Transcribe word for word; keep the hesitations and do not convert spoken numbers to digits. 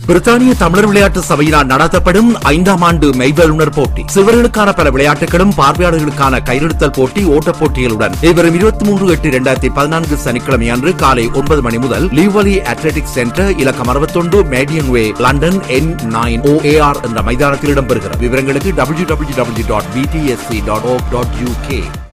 பிரித்தானிய தமிழர் விளையாட்டு சபையினால் நடத்தப்படும் ஐந்தாம் ஆண்டு மெய்வல்லுநர் போட்டி, சிறுவர்களுக்கான பல விளையாட்டுகளும் பார்வையாளர்களுக்கான கயிறெடுத்தல் போட்டி, ஓட்டப் போட்டிகளுடன் இவரும் இருபத்தி மூன்று எட்டு இரண்டாயிரத்தி பதினான்கு சனிக்கிழமை அன்று காலை ஒன்பது மணி முதல் லிவ்வலி அத்லெட்டிக்ஸ் சென்டர் இலக்கம் அறுபத்தொன்று Meridian Way London N nine O A R என்ற மைதானத்தில் இடம்பெறுகிறது. விவரங்களுக்கு W W W dot B T S C dot O dot U K.